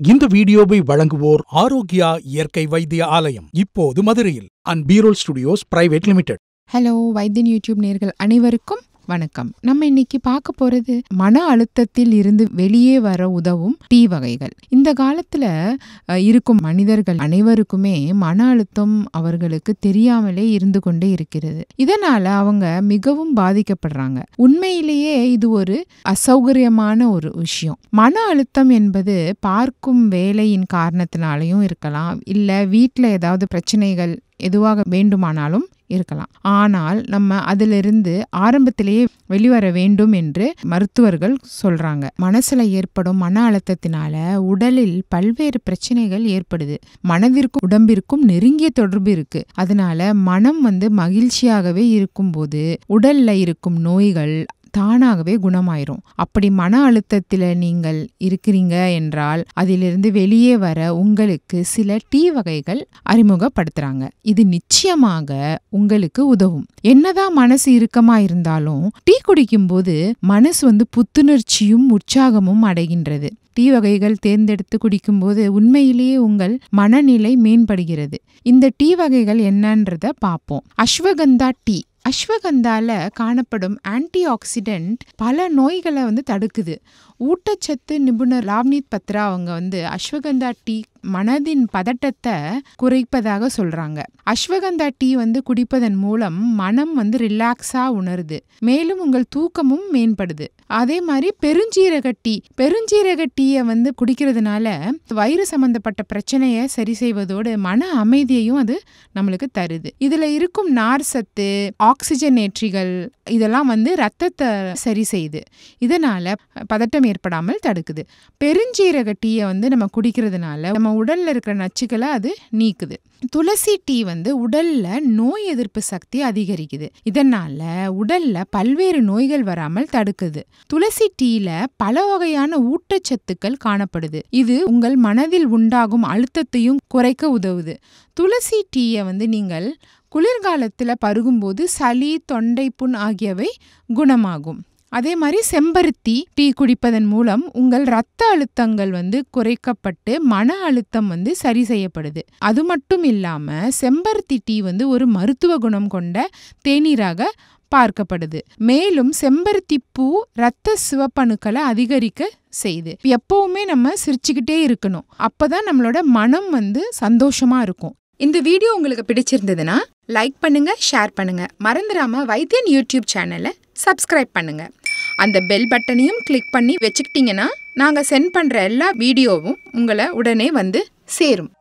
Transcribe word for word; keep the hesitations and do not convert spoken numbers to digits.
இந்த வீடியோவை வழங்குவோர் ஆரோக்கியா இயற்கை வைத்திய ஆலயம், இப்போது மதுரையில். அண்ட் பீரோல் studios private limited. Hello Vaidhyan YouTube நேயர்கள் அனைவருக்கும் வணக்கம். நம்ம இன்னைக்கு பார்க்க போறது மன அழுத்தத்தில் இருந்து வெளியே வர உதவும் டீ வகைகள். இந்த காலத்துல இருக்கும் மனிதர்கள் அனைவருக்குமே மன அழுத்தம் அவர்களுக்கு தெரியாமலே இருந்து கொண்டே இருக்கிறது. இதனால அவங்க மிகவும் பாதிக்கப்படுறாங்க. உண்மையிலேயே இது ஒரு அசௌகரியமான ஒரு விஷயம். மன அழுத்தம் என்பது பார்க்கும் வேலையின் காரணத்தினாலையும் இருக்கலாம், இல்ல வீட்டுல ஏதாவது பிரச்சனைகள் எதுவாக வேண்டுமானாலும் இருக்கலாம். ஆனால் நம்ம அதிலிருந்து ஆரம்பத்திலேயே வெளிவர வேண்டும் என்று மருத்துவர்கள் சொல்றாங்க. மனசுல ஏற்படும் மன அழுத்தத்தினால உடலில் பல்வேறு பிரச்சனைகள் ஏற்படுது. மனதிற்கும் உடம்பிற்கும் நெருங்கிய தொடர்பு இருக்கு. அதனால மனம் வந்து மகிழ்ச்சியாகவே இருக்கும்போது உடல்ல இருக்கும் நோய்கள் தானாகவே குணமாயிரும். அப்படி மன அழுத்தத்தில் நீங்கள் இருக்கிறீங்க என்றால் அதிலிருந்து வெளியே வர உங்களுக்கு சில டீ வகைகள் அறிமுகப்படுத்துறாங்க. இது நிச்சயமாக உங்களுக்கு உதவும். என்னதான் மனசு இறுக்கமா இருந்தாலும் டீ குடிக்கும் போது மனசு வந்து புத்துணர்ச்சியும் உற்சாகமும் அடைகின்றது. டீ வகைகள் தேர்ந்தெடுத்து குடிக்கும்போது உண்மையிலேயே உங்கள் மனநிலை மேம்படுகிறது. இந்த டீ வகைகள் என்னன்றத பார்ப்போம். அஸ்வகந்தா டீ. அஸ்வகந்தால காணப்படும் ஆன்டி ஆக்சிடென்ட் பல நோய்களை வந்து தடுக்குது. ஊட்டச்சத்து நிபுணர் லாவ்னீத் பத்ரா அவங்க வந்து அஸ்வகந்தா டீ மனதின் பதட்டத்தை குறைப்பதாக சொல்றாங்க. அஸ்வகந்தா டீ வந்து குடிப்பதன் மூலம் மனம் வந்து ரிலாக்ஸா உணருது. மேலும் உங்கள் தூக்கமும் மேம்படுது. அதே மாதிரி பெருஞ்சீரக டீ. பெருஞ்சீரக டீயை வந்து குடிக்கிறதுனால வயிறு சம்பந்தப்பட்ட பிரச்சனையை சரி செய்வதோடு மன அமைதியையும் அது நம்மளுக்கு தருது. இதுல இருக்கும் நார் சத்து, ஆக்சிஜனேற்றிகள் இதெல்லாம் வந்து ரத்தத்தை சரி செய்யுது. இதனால பதட்டம் ஏற்படாமல் தடுக்குது. பெருஞ்சீரக டீயை வந்து நம்ம குடிக்கிறதுனால நம்ம உடல்ல இருக்கிற நச்சுக்களை அது நீக்குது. துளசி டீ வந்து உடல்ல நோய் எதிர்ப்பு சக்தி அதிகரிக்குது. இதனால உடல்ல பல்வேறு நோய்கள் வராமல் தடுக்குது. துளசி டீல பல வகையான ஊட்டச்சத்துக்கள் காணப்படுது. இது உங்கள் மனதில் உண்டாகும் அழுத்தத்தையும் குறைக்க உதவுது. துளசி டீயை வந்து நீங்கள் குளிர்காலத்துல பருகும்போது சளி, தொண்டை புண் ஆகியவை குணமாகும். அதே மாதிரி செம்பருத்தி டீ குடிப்பதன் மூலம் உங்கள் இரத்த அழுத்தங்கள் வந்து குறைக்கப்பட்டு மன அழுத்தம் வந்து சரி செய்யப்படுது. அது மட்டும் இல்லாம செம்பருத்தி டீ வந்து ஒரு மருத்துவ குணம் கொண்ட தேநீராக பார்க்கப்படுது. மேலும் செம்பருத்தி பூ இரத்த சிவப்பணுக்களை அதிகரிக்க செய்யுது. எப்பவுமே நம்ம சிரிச்சுக்கிட்டே இருக்கணும். அப்பதான் நம்மளோட மனம் வந்து சந்தோஷமா இருக்கும். இந்த வீடியோ உங்களுக்கு பிடிச்சிருந்ததுன்னா லைக் பண்ணுங்க, ஷேர் பண்ணுங்க. மறந்துடாம வைத்தியன் யூடியூப் சேனலை சப்ஸ்கிரைப் பண்ணுங்க. அந்த பெல் பட்டனையும் கிளிக் பண்ணி வச்சுக்கிட்டீங்கன்னா நாங்கள் சென்ட் பண்ணுற எல்லா வீடியோவும் உங்களை உடனே வந்து சேரும்.